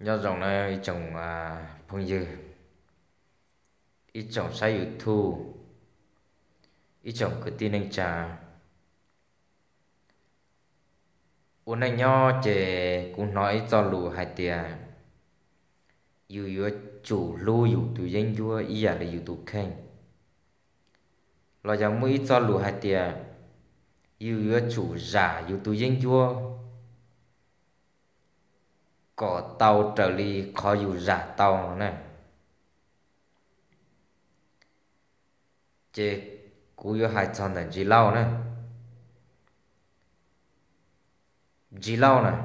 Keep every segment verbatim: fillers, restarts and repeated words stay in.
do dòng này ít chồng à phong dư ít chồng sai yu thu ít chồng cứ tin anh trà uốn anh nho chè cũng nói cho lù hai tia yu yu chủ lu yu tu danh vua ý là yu tu khen lo rằng mỗi cho lù hai tia yu yu chủ giả yu tu danh vua có tàu trở đi khó yu giả tàu này chè cú yu hai chọn là chỉ lau này chỉ lau này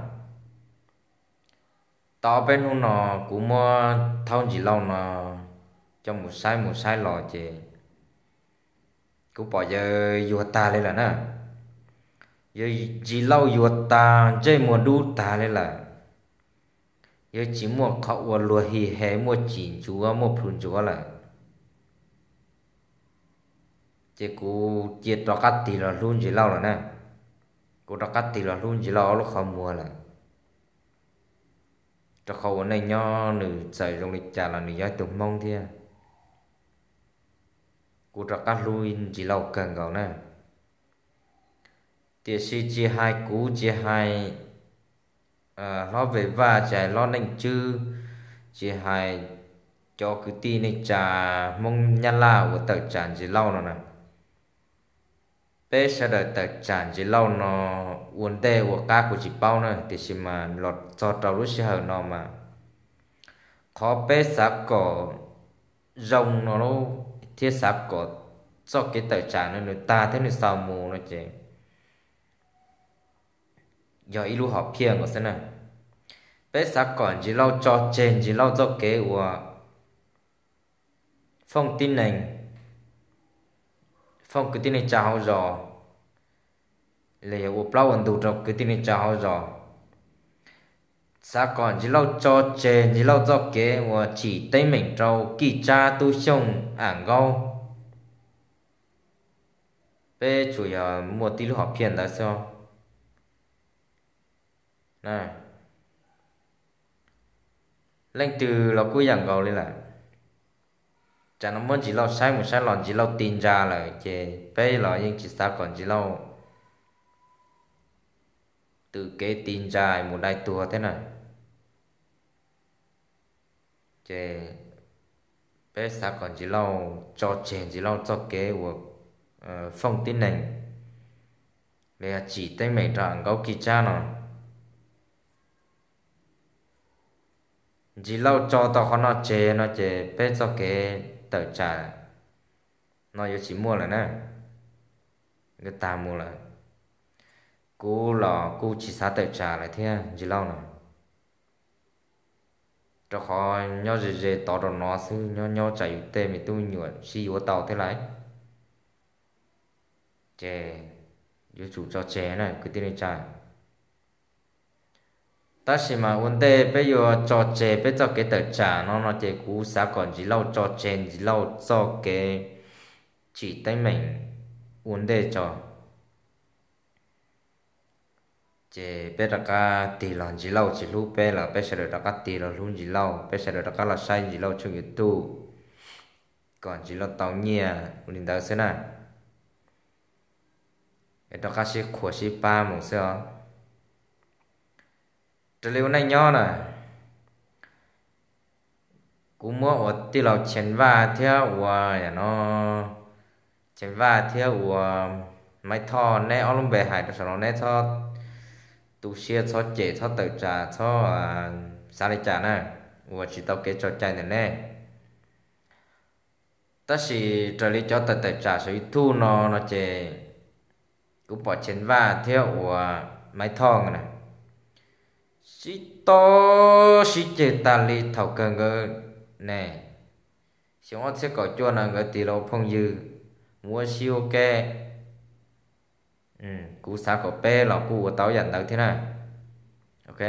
tao bên hôm nọ cú mua thau chỉ lau nọ trong một sai một sai lò chè cú bỏ giờ yu ta lên là nè giờ chỉ lau yu ta chơi mùa đu ta lên là giờ chỉ mua khẩu lúa hì hè mua chín chúa mua phun chúa là chỉ cú chết đó cắt tì là luôn chỉ lau là nè cú đó cắt tì là luôn chỉ lau nó không mua là cho khẩu này nho nữ chạy trong lịch trả là nữ giai tụng mong thia cú đó cắt luôn chỉ lau cần gạo nè tiệt sĩ chỉ hai cú chỉ hai à, nó về va chạy lo nành chư chỉ hai cho cứ tin này trả mong nhăn la của tờ tràn chỉ lau nó nè bé sẽ đợi tờ tràn chỉ lau nó uốn tê của cá của chị bao nữa thì chỉ mà lọt cho trâu lúc sẽ nó mà khó bé sáp cỏ rồng nó nó thiết sáp cỏ cho cái tờ tràn nó người ta thế này sao mù nó chị giờ ít lúc học phiền của thế này bé sáp cỏ chỉ lau cho trên chỉ lau cho cái của phong tin này phong cái tin này chào rồi là của plau ẩn tụ trong cái tin này chào rồi sao còn chỉ lau cho chè chỉ lau cho kế và chỉ tay mình trâu kỳ cha tu sông ảng gâu bé chủ yếu một tí lúc học phiền đã sao này lên từ là cuối dạng gâu lên là chẳng nó muốn chỉ lau sai một sai lòn chỉ lau tin ra là chè bé là nhưng chỉ sao còn chỉ lau từ cái tin ra một đại tua thế này chè bé sao còn chỉ lau cho chè chỉ lau cho cái của uh, phong tin này để chỉ tay mày rằng gấu kỳ cha nó chỉ lau cho tao con nó chè nó chè bé cho cái tờ trả nó yêu chỉ mua là nè người ta mua là cô lò cô chỉ xá tờ trả lại thế chỉ lâu nè cho khó nhau dễ dễ tỏ đồ nó sư nhau nhau chạy tê mình tôi nhuận xì của tàu thế lại chè yêu chủ cho chè này cái tên này trả ta chỉ mà vấn đề bây giờ cho chè bây giờ cái tờ trả nó nó chè cú xá còn chỉ lâu cho chè chỉ lâu cho cái chỉ tay mình vấn đề cho chè bây giờ cả tỷ là chỉ lâu chỉ lúc bây là bây giờ được cả tỷ là luôn chỉ lâu bây giờ được cả là sai chỉ lâu cho người tu còn chỉ lâu tàu nhia mình đào xem nào cái đó cả sĩ khổ sĩ ba một sao trở liều này nhỏ nè cú mua ở tí lầu chén va theo và nó chén va theo và máy thò nè ở lông bề hải rồi nó nè cho tu xe cho chế cho tự trả cho sao để trả nè và chỉ tao cái cho chạy này nè ta chỉ trở lý cho tự tự trả số thu nó nó chế cú bỏ chén va theo và máy thò nè chỉ to chỉ chế ta li thầu cần ngờ nè chúng ta sẽ có cho là người tỷ lệ phong dư mua siêu kê ừ cú sa có pe là cú của tao dành tới thế này ok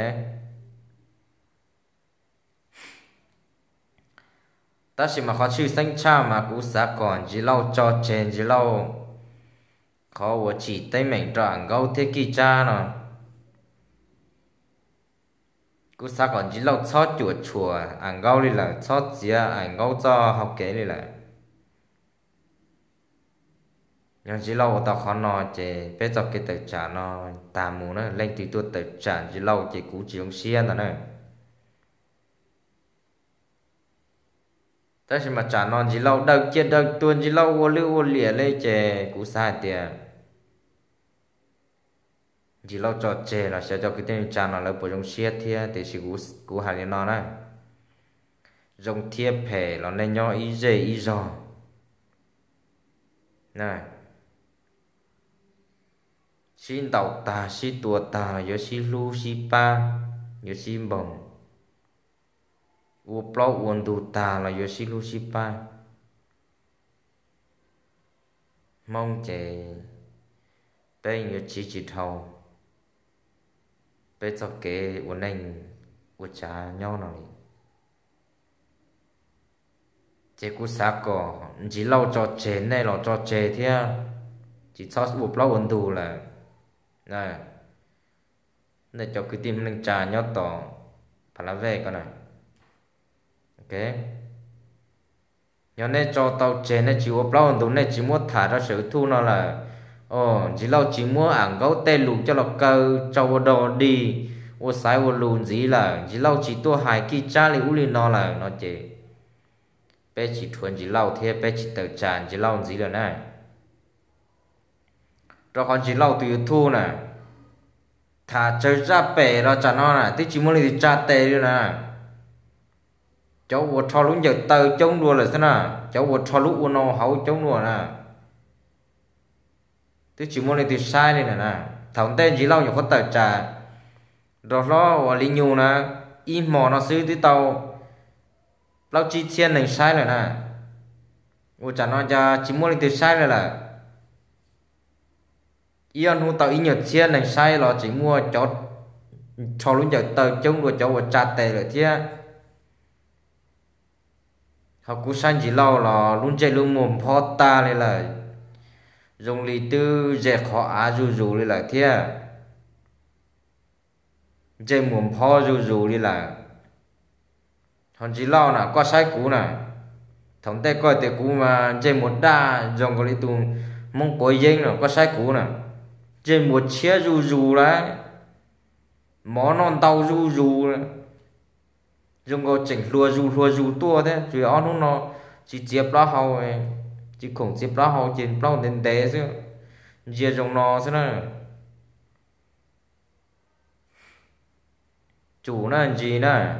ta chỉ mà khó chịu xanh cha mà cú sa còn chỉ lâu cho chèn chỉ lâu khó của chỉ tay mình cho ăn gấu thế kia cha nè cú sa còn chỉ lâu xót chuột chùa ăn gấu đi là xót gì ăn gấu cho học kế đi là nhưng chỉ lâu tao khó nói chỉ bây giờ cái tự trả nó tạm mù nó lên từ tôi tự trả chỉ lâu chỉ cú chỉ ông xiên đó này thế mà trả nó chỉ lâu đầu chết đầu tuần chỉ lâu vô lưu vô lìa lấy chỉ cú sai tiền chỉ lâu cho chè là sẽ cho cái tên trả nó là bộ trong xiên thia thì chỉ cú cú hai nó này trong thiệp phê nó nên nhau ý dễ ý giò này xin tàu ta xin tua ta là xin lu xin pa yo xin bồng u plau uốn tu ta là yo xin lu xin pa mong trẻ bên yo chỉ chỉ thầu bên cho kế uốn anh uốn trả nhau nào chế cú sa cỏ chỉ lâu cho chế này là cho chế thế chỉ cho u plau uốn tu là này để cho cái tim lên trà nhót tỏ phải là về con này ok nhớ nên cho tàu chế này chỉ có bao nhiêu này chỉ muốn thả ra sự thu nó là ồ chỉ lâu chỉ muốn ăn gấu tê lù cho nó cơ cho đồ đi ô sai ô lùn gì là chỉ lâu chỉ tua hai kia cha li u li nó là nó chế bé chỉ thuần chỉ lâu thế bé chỉ tự tràn chỉ lâu gì là này rồi còn chỉ lâu từ thu nè thả chơi ra bể rồi chả nó nè tí chỉ muốn đi ra tê đi nè cháu vừa thò lúc giờ tờ chống đua là thế nào cháu vừa thò lúc nó hậu chống đua nè tí chỉ muốn đi sai đi nè nè thằng tên chỉ lâu nhiều có tờ trà rồi nó và lý nhu nè im mò nó xứ tí tàu lâu chi thiên này sai rồi nè ủa chả nó cho chỉ muốn đi sai rồi là yên hú tàu ý nhật thiên này sai là chỉ mua cho cho lúc giờ tờ chống rồi cho vào trà tệ rồi chứ họ cú san chỉ lâu là luôn chạy luôn mồm phó ta này là dùng lý tư dẹp khó á dù dù này là thế chạy mồm phó dù dù này là còn chỉ lâu nè có sai cú nè thống tê coi tê cú mà chạy một đa dùng có lý tù mong bối dinh rồi có sai cú nè trên một chia dù dù đấy món non tàu dù dù dùng có chỉnh lùa dù lùa dù tua thế chỉ on nó chỉ chép lá hậu chỉ khổng chép lá hậu trên bao đến té chứ chia dùng nó thế này chủ là gì nè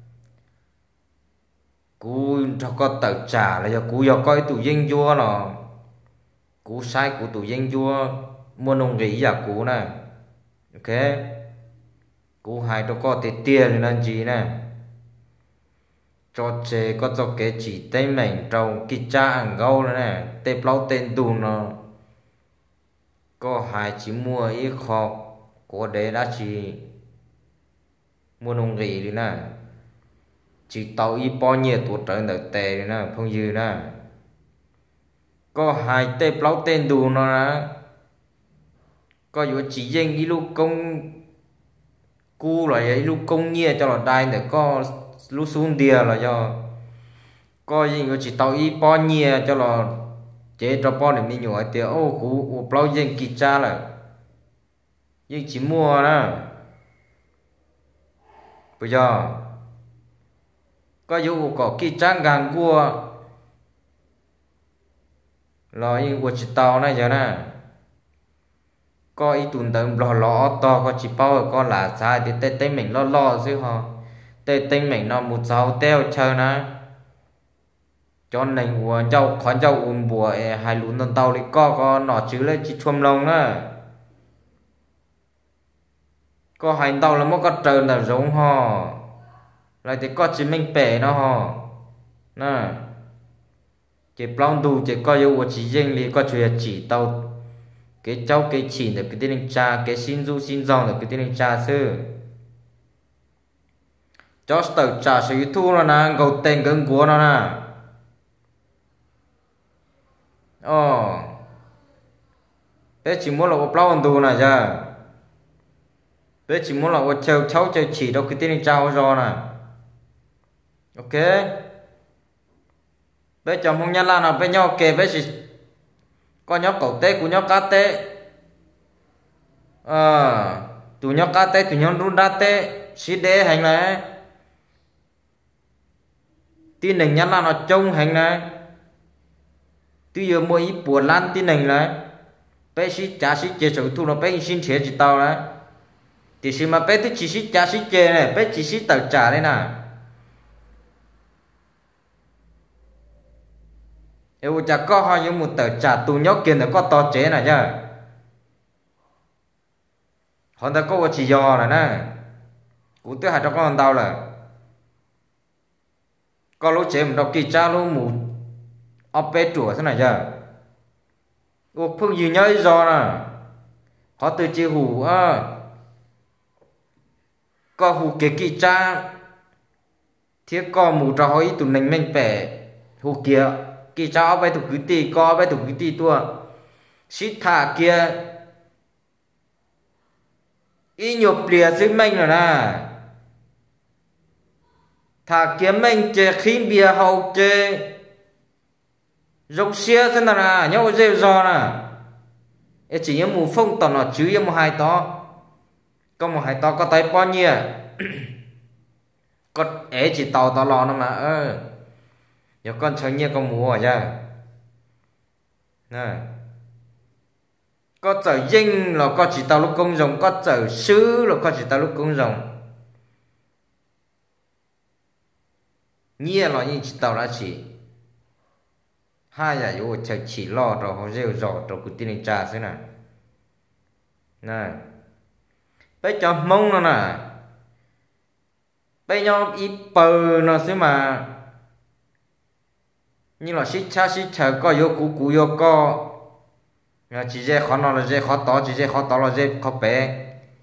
cú cho có tự trả là cho cú giờ coi tủ danh vua nó cú sai của tủ danh vua mua nông rỉ giả cú nè ok cú hai cho có thể tiền là gì nè cho chế có cho cái chỉ tên mình trong cái cha ăn gấu nè tê plau tên tù nó có hai chỉ mua ít khó của đấy đã chỉ mua nông rỉ đi nè chỉ tàu ít bao nhiêu tuổi trở được tệ nè không dư nè có hai tê plau tên tù nó nè có dù chỉ riêng cái lúc công cu là ấy lúc công nhia cho là đai để có lúc xuống đìa là cho có gì chỉ tàu y bao nhia cho là chế cho bao để mình nhỏ thì ô cú bao riêng kỳ cha là nhưng chỉ mua nè bây giờ có dù có kỳ cha càng cua là những của chỉ tàu này giờ nè có ý tụi tầm lo lo to có chỉ bao có là sai thì tê tê mình lo lo chứ họ tê tê mình nó một sáu teo chơi nè cho nên của châu khó châu ùm bùa hai lún tàu tàu đi có có nọ chứ lấy chỉ chuông lông nè có hành tàu là mất có trời là giống họ lại thì có chỉ mình bể nó họ nè chỉ plong đủ chỉ có yêu chỉ riêng lý có chuyện chỉ tàu cái cháu cái chỉ được cái tên cha cái xin du xin dòng được cái tên cha sư cháu tự trả sự thu nó nè gầu tên cứng của nó nè ồ bé chỉ muốn là một lâu tù này chứ bé chỉ muốn là ô chơi cháu chơi chỉ đâu cái tên trao rồi nè. Ok bé chồng không nhăn là nào bé nhau kề bé chỉ có nhóc cậu tê của nhóc cá tê ờ tụi nhóc cá tê tụi nhóc run đá tê xí đế hành này tin này nhắn là nó trông hành này tuy giờ mua ít buồn lan tin này này bé xí trả xí chế sầu thu nó bé xin chế chỉ tao đấy thì xí mà bé thì chỉ xí trả xí chế này bé chỉ xí tao trả đây nè yêu chả có hai những một tờ trả tù nhóc kia nó có to chế này chứ họ ta có chỉ do này nè cũng tức hai cho con tao là có lối chế một đọc kỳ cha luôn một ốp bé chùa thế này chứ ô phương gì nhớ do nè họ từ chi hủ à có hủ cái kỳ cha thiết có một trò hỏi tụi mình mình bẻ hủ kia kỳ cha ốp bé tụi cứ tì có bé tụi cứ tì tua xít thả kia y nhục lìa dưới mình rồi nè thả kiếm mình chế khí bia hậu chế rộng xia thế nào nè nhau dễ do nè ê chỉ những mù phong tỏ nó chứ một hai to có một hai to có tay bao nhiêu có ế chỉ tàu tàu lò nó mà ơ giờ con chơi nhiều con mù rồi chứ nè có trở dinh là có chỉ tao lúc công rồng có trở sứ là có chỉ tao lúc công rồng nhiều là như chỉ tao đã chỉ hai giờ vô chờ chỉ lo rồi họ rêu rõ rồi cứ tin trà thế này nè bây giờ mông nó nè bây giờ ít bờ nó xí mà như là xí cha xí chờ có vô cú cú vô có chỉ dễ khó nó là dễ khó to chỉ dễ khó to là dễ khó bé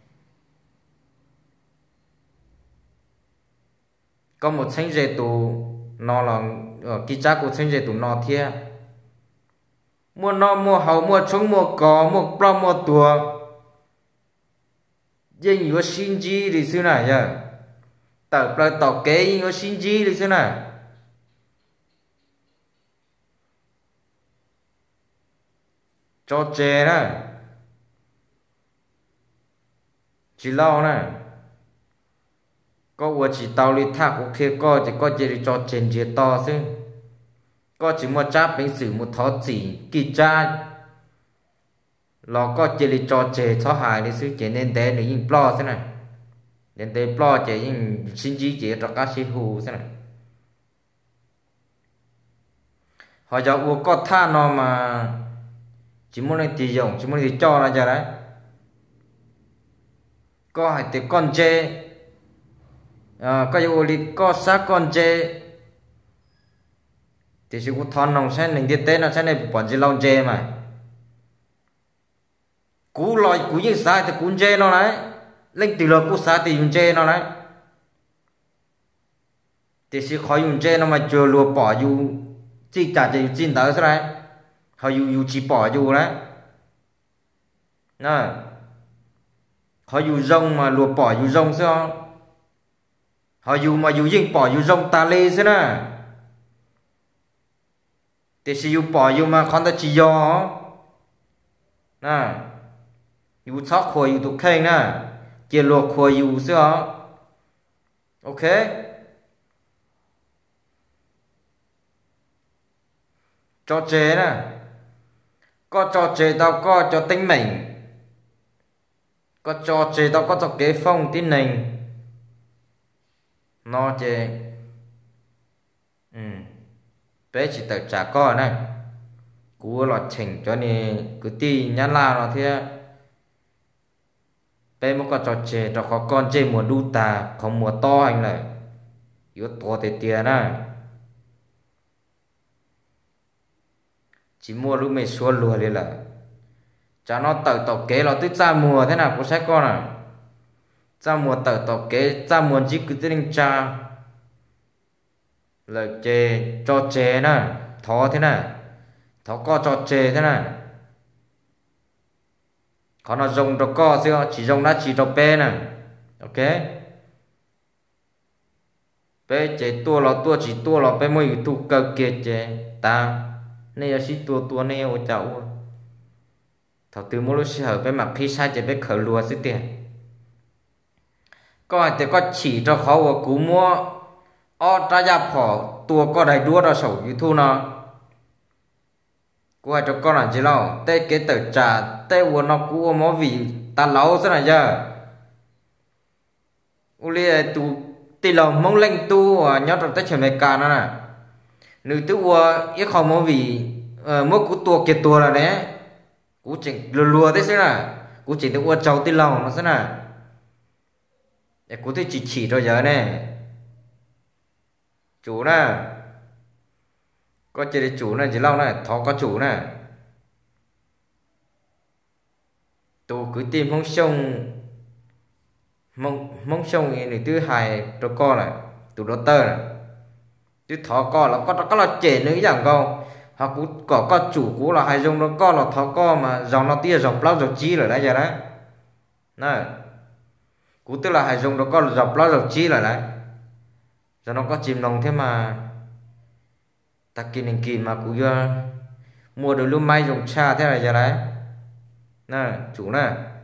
có một sinh dễ tù nó là kỳ cha của sinh dễ tù nó thia mua nó mua hậu mua trống mua cò mua pro mua tua nhưng có xin gì thì xưa này giờ tờ plei tàu kế có xin gì thì xưa này cho chè nè chỉ lâu nè có vừa chỉ tàu đi thác của kia có chỉ có chỉ cho chèn chia to chứ có chỉ một cháp bánh sử một thó chỉ kỳ cha nó có chỉ cho chè cho hài đi chứ chè nên té để nhìn plo thế này nên té plo chè nhìn xin chí chè cho các sĩ hù thế này họ cho uống có tha nó mà chỉ muốn lên thì dùng chỉ muốn thì cho ra giờ đấy có hai tiếng con chê à, có yêu đi có sát con chê thì chỉ có thon nòng sen mình đi tên nó sen này bọn chỉ lâu chê mà cú lòi cú như sai thì cú chê nó đấy lên từ lò cú sai thì dùng chê nó đấy thì chỉ khỏi dùng chê nó mà chưa lùa bỏ dù chỉ trả chỉ chín tới thế này họ dù dù chỉ bỏ dù đấy nè họ dù rong mà lùa bỏ dù rong sao họ dù mà dù riêng bỏ dù rong ta lê thế nè thì sử dụng bỏ dù mà con ta chỉ do nè dù sóc khôi dù thuộc khen nè kia luộc khôi dù sao ok cho chế nè có cho chế tao có cho tính mình có cho chế tao có cho kế phong tin nình nó chế ừ bé chỉ tự trả co này cú lọt chỉnh cho nên cứ ti nhắn la nó thế bé mới có cho chế cho có con chế mùa đu tà không mùa to anh này yếu to thì tiền này chỉ mua lúc mình xua lùa đi là cho nó tự tàu kế nó tới ra mùa thế nào cũng sẽ con à ra mùa tự tàu kế ra mùa chỉ cứ tính cha lời chê cho chê nè thó thế này thó co cho chê thế này có nó dùng cho co chứ chỉ dùng đã chỉ cho bé nè ok bé chế tua lọ tua chỉ tua lọ bé mới tu cơ kia chế ta này là chỉ tua tua này ô cháu thầu từ mỗi lúc hở bé mặc phi sai chế bé khởi lùa xí tiền có ai thì có chỉ cho khó và cú mua ở tra gia phỏ tua có đầy đua đó sầu như thu nó cú ai cho con là chỉ lo tê cái tờ trà tê uốn nó cú mó vì ta lâu thế này giờ uli tu tì lòng mong lên tu nhớ trong tết chuẩn bị cả nó nè nữ tu ít không mó vì mỗi cú tua kia tua là đấy cú chỉnh lùa lùa thế xí nè cú chỉnh tu cháu tì lòng nó xí nè để cú thì chỉ chỉ cho giờ này chủ nè có chỉ để chủ này chỉ lâu này thọ có chủ nè tu cứ tìm mong sông mong mong sông này thứ hai cho con này tụ đó tơ này thứ thọ con là có có là trẻ nữa chẳng câu họ cũng có có chủ cũ là hai dòng đó con là thọ con mà dòng nó tia dòng lao dòng chi rồi đấy giờ đấy này cú tức là hai dòng đó con dòng lao dòng chi rồi đấy giờ nó có chìm lòng thế mà ta kinh hình kỳ mà cú mua được luôn may dùng cha thế này giờ đấy nè chủ nè